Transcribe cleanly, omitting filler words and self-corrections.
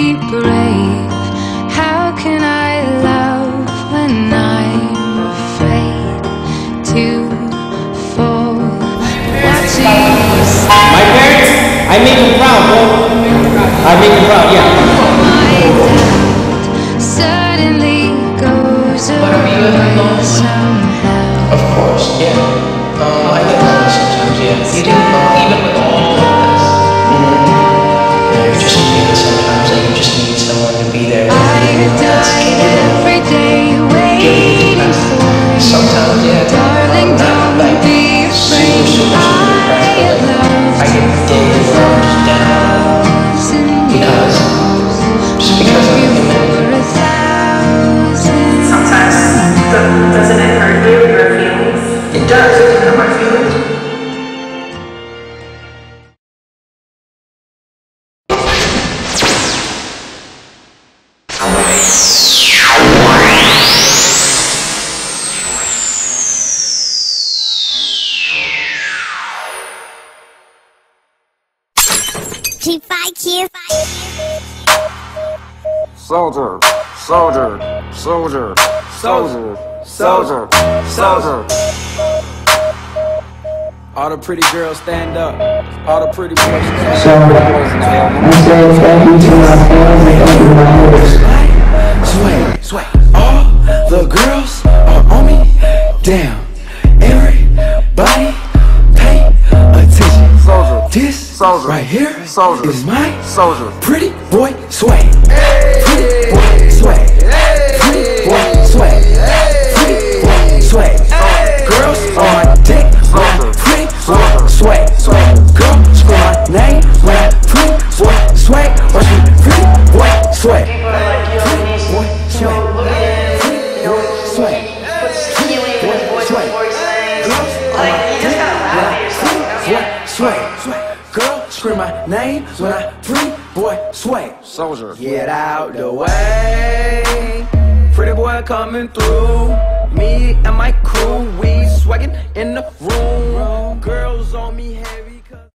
be brave? How can I love when I'm afraid to fall? Watching you slide. My parents, I make them proud, bro. I make them proud, yeah. My doubt suddenly goes away somehow. Of course, yeah. I get lonely sometimes, yeah. You do? Even with all of this. You just feel sometimes that you just need someone to be there with you. I die every day waiting for you. Sometimes, yeah. Darling, don't be afraid. I get really down because I'm human. Sometimes, doesn't it hurt you, your feelings? It does, it can hurt my feelings. Soldier, soldier, soldier, soldier, soldier, soldier. All the pretty girls stand up. All the pretty boys stand up. So, I say thank you to my family and my hosts. Sway, sway. All the girls are on me. Damn. Everybody pay attention. Soldier, This soldier, right here soldier, is my soldier. pretty boy sway. Pretty boy sway. Pretty boy sway. Pretty boy sway. Girls on my dick when I pretty boy sway. Girl scream my name when I pretty boy sway. Watch me pretty boy sway. Pretty boy sway. Pretty boy sway. Pretty boy sway. Girls on my dick when I pretty boy sway. Girl scream my name when I pretty boy sway. Soldier. Get out the way, pretty boy coming through. Me and my crew, we swaggin' in the room. Girls on me heavy.